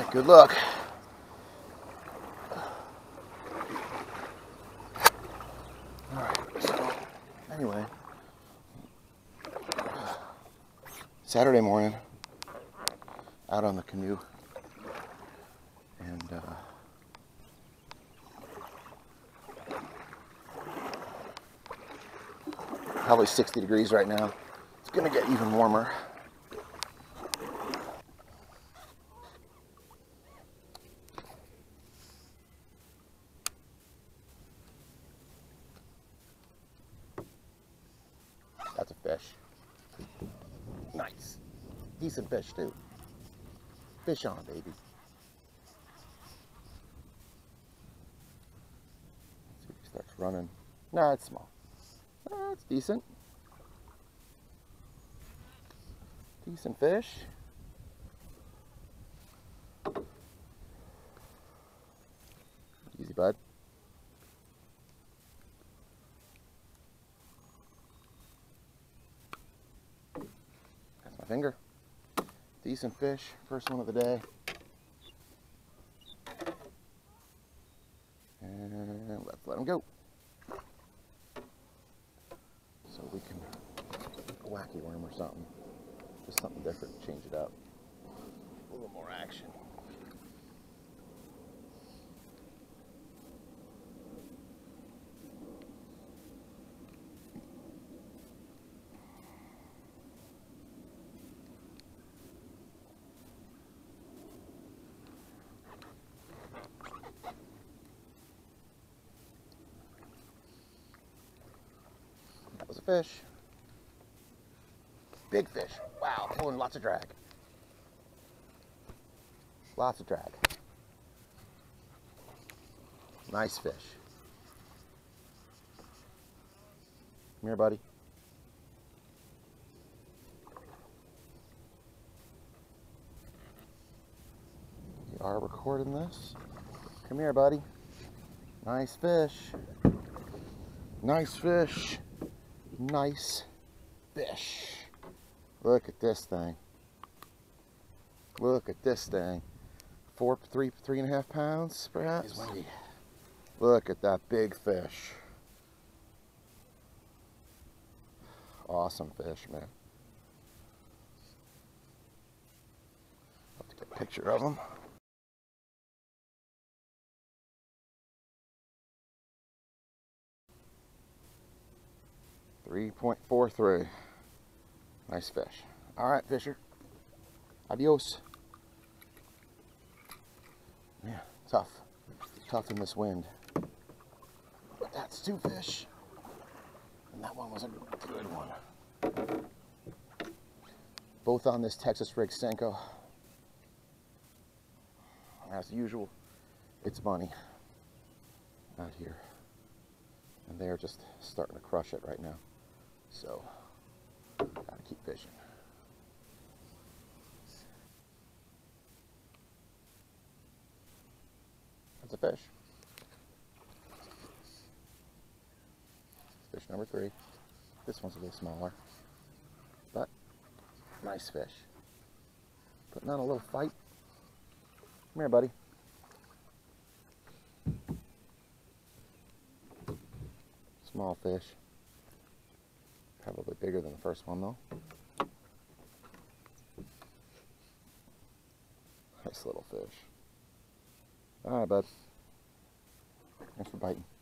Good luck. Alright, so anyway, Saturday morning, out on the canoe, and probably 60 degrees right now. It's gonna get even warmer. That's a fish. Nice. Decent fish too. Fish on, baby. Let's see if he starts running. No, it's small. It's decent. Decent fish. Easy, bud. That's my finger. Decent fish. First one of the day. And let's let him go. So we can wacky worm or something. Just something different, change it up. A little more action. That was a fish. Big fish. Wow, pulling lots of drag. Lots of drag. Nice fish. Come here, buddy. You are recording this. Come here, buddy. Nice fish. Nice fish. Nice fish. Look at this thing. Look at this thing. 3.5 pounds, perhaps. Look at that big fish. Awesome fish, man. I'll have to get a picture of him. .43. Nice fish. All right, Fisher. Adios. Yeah, tough. Tough in this wind. But that's two fish. And that one was a good one. Both on this Texas rig senko. As usual, it's money out here. And they're just starting to crush it right now. So, gotta keep fishing. That's a fish. Fish number 3. This one's a little smaller, but nice fish. Putting on a little fight. Come here, buddy. Small fish. Probably bigger than the first one, though. Nice little fish. All right, bud. Thanks for biting.